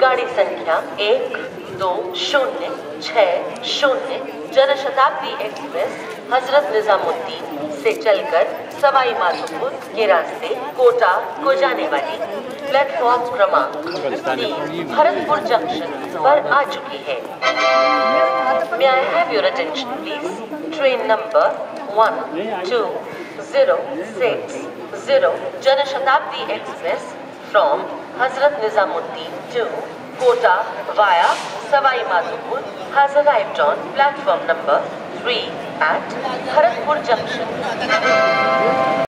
गाड़ी संख्या 1260 जनशताब्दी एक्सप्रेस हजरत निजामुद्दीन से चलकर सवाई माधोपुर के रास्ते कोटा को जाने वाली प्लेटफॉर्म क्रमांक 3 भरतपुर जंक्शन पर आ चुकी है। May I have your attention please? Train number 1260 Janshatabdi express from Hazrat Nizamuddin to Kota via Savai Madhopur has arrived on platform number 3 at Bharatpur Junction.